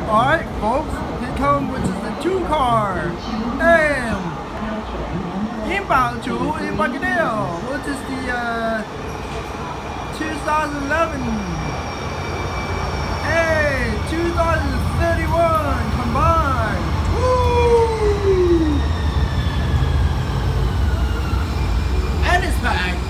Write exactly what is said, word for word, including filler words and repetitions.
Alright, folks, here come which is the two car. Damn. Inbound in Embarcadero, which is the uh, twenty eleven. Hey, twenty thirty-one combined. Woo! And it's back.